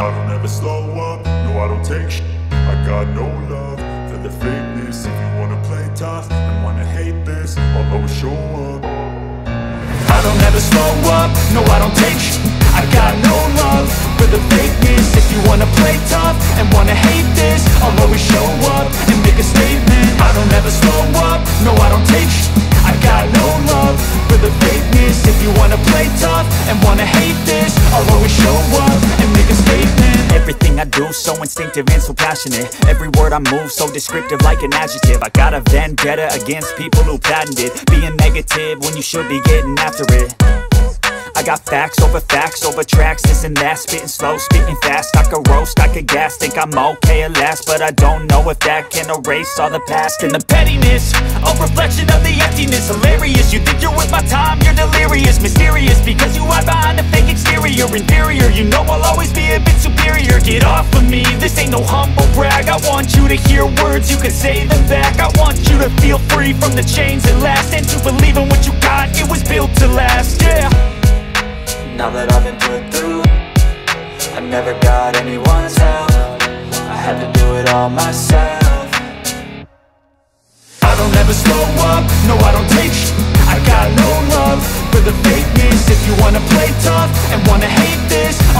I don't ever slow up, no I don't take shit. I got no love for the fakeness. If you wanna play tough and wanna hate this, I'll always show up. I don't ever slow up, no I don't take shit. I got no love for the fakeness. If you wanna play tough and wanna hate this, I'll always show up and make a statement. I don't ever slow up, no I don't take shit. I got no love for the fakeness. If you wanna play tough and wanna hate this, I'll always show up and make a statement. Everything I do so instinctive and so passionate. Every word I move so descriptive like an adjective. I got a vendetta against people who patented being negative when you should be getting after it. I got facts over tracks, this and that. Spitting slow, spitting fast, I could roast, I could gas. Think I'm okay at last, but I don't know if that can erase all the past. And the pettiness, a reflection of the emptiness. Hilarious, you think you're worth my time, you're delirious. Mysterious, because you hide behind a fake exterior. Inferior, you know I'll always be a bit superior. Get off of me, this ain't no humble brag. I want you to hear words, you can say them back. I want you to feel free from the chains that last, and to believe in what you got, it was built to last, yeah. Now that I've been put through, I never got anyone's help. I had to do it all myself. I don't ever slow up, no I don't take shit. I got no love for the fakeness. If you wanna play tough and wanna hate this,